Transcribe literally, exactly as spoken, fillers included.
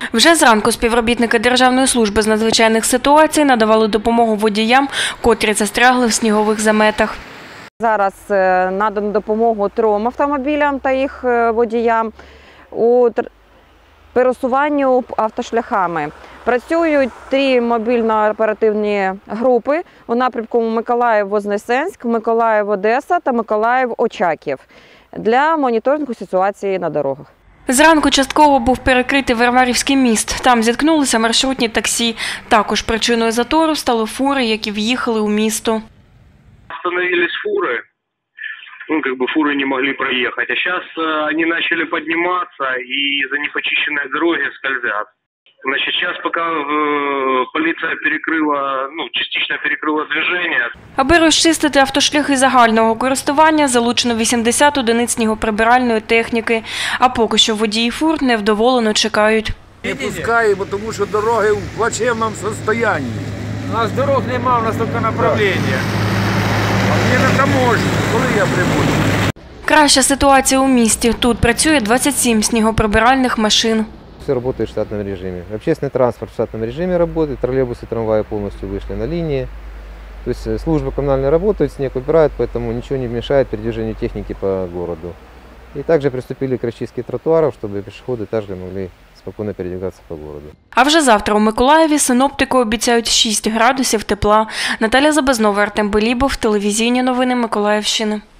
Вже зранку співробітники Державної служби з надзвичайних ситуацій надавали допомогу водіям, котрі застрягли в снігових заметах. Зараз надано допомогу трьом автомобілям та їх водіям у пересуванню автошляхами. Працюють три мобільно-оперативні групи у напрямку Миколаїв-Вознесенськ, Миколаїв-Одеса та Миколаїв-Очаків для моніторингу ситуації на дорогах. Зранку частково був перекритий Варварівський міст. Там зіткнулися маршрутні таксі. Також причиною затору стали фури, які в'їхали у місто. Остановились фуры, ну, как бы фуры не могли проехать. А сейчас э, они начали подниматься и за непочищенной дороги скользят. Значит, сейчас пока э, полиция перекрыла, ну, частично перекрыла движение. Аби розчистити автошляхи загального користування, залучено вісімдесят одиниць снігоприбиральної техніки. А поки що водії фур невдоволено чекають. Не пускаємо, тому що дороги в плачевному стані. У нас дорог немає, у нас тільки направлення. Мені не таможні, коли я прибуду. Краща ситуація у місті. Тут працює двадцять сім снігоприбиральних машин. Все работает в штатном режиме. Общественный транспорт в штатном режиме работает, троллейбусы, трамваи полностью вышли на линии. То есть службы коммунальные работают, снег убирают, поэтому ничего не мешает передвижению техники по городу. И также приступили к расчистке тротуаров, чтобы пешеходы также могли спокойно передвигаться по городу. А вже завтра у Миколаєві синоптики обіцяють шість градусів тепла. Наталя Забазнова, Артем Белібов, телевізійні новини Миколаївщини.